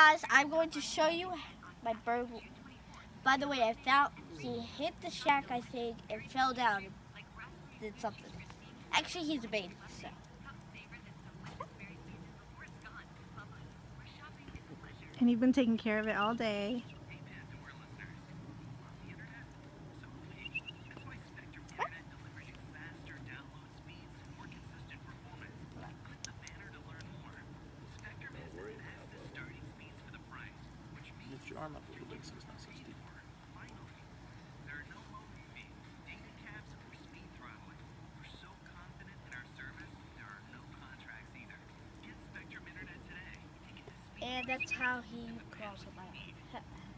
Guys, I'm going to show you my bird. By the way, I found he hit the shack, I think, and fell down. Did something. Actually, he's a baby, so. And you've been taking care of it all day. Lift your arm up a little bit so it's not so steep. And that's how he crawls on my head.